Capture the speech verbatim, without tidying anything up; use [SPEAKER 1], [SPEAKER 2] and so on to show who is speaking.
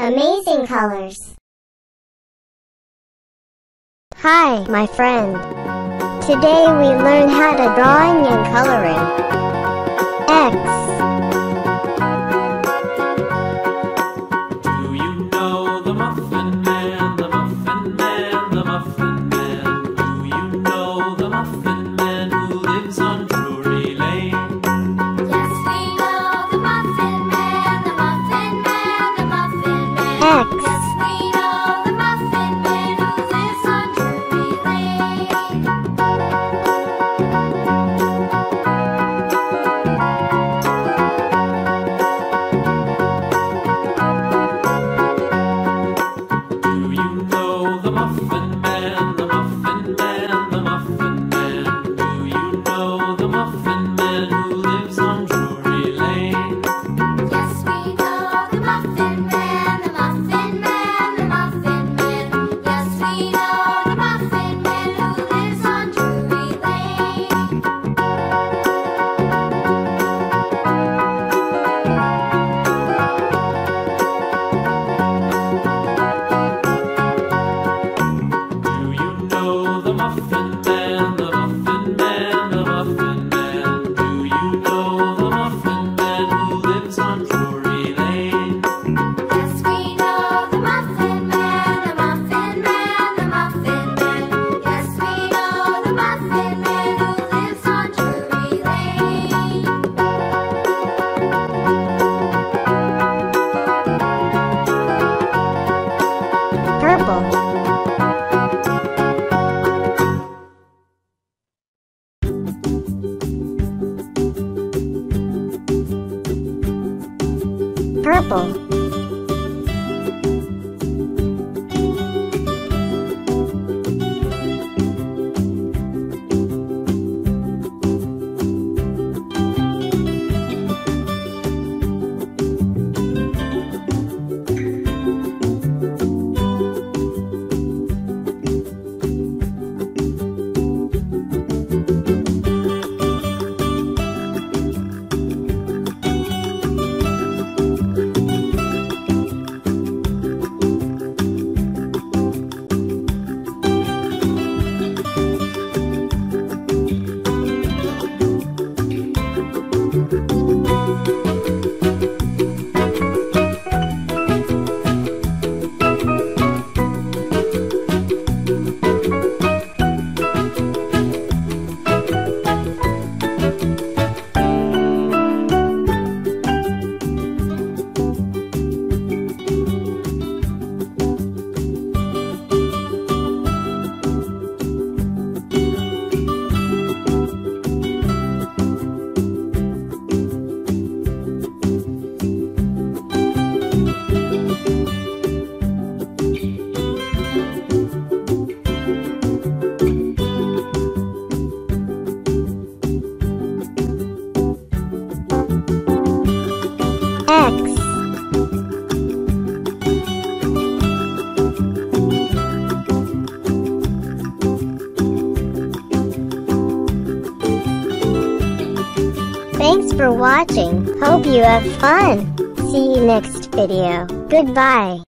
[SPEAKER 1] Amazing colors. Hi, my friend. Today we learn how to drawing and coloring. X.
[SPEAKER 2] Do you know the Muffin Man, the Muffin Man, the Muffin Man? Do you know the Muffin Man who lives on Drury Lane?
[SPEAKER 3] Yes, we know the Muffin Man, the Muffin Man, the Muffin Man.
[SPEAKER 1] X.
[SPEAKER 3] Yes, we know the Muffin Man who lives on Drury Lane.
[SPEAKER 2] Do you know the Muffin Man, the Muffin Man, the Muffin Man? Do you know the Muffin Man who lives on Drury Lane?
[SPEAKER 3] Yes, we know the Muffin Man, the Muffin Man, the Muffin Man. Yes, we know the Muffin Man who lives on Drury Lane.
[SPEAKER 2] Do you know the Muffin Man, the Muffin Man, the Muffin Man? Do you know the Muffin Man who lives on Drury Lane?
[SPEAKER 3] Yes, we know the Muffin Man, the Muffin Man, the Muffin Man. Yes, we know the Muffin Man who lives on Drury Lane.
[SPEAKER 1] Purple. Purple. X. Thanks for watching. Hope you have fun. See you next video. Goodbye.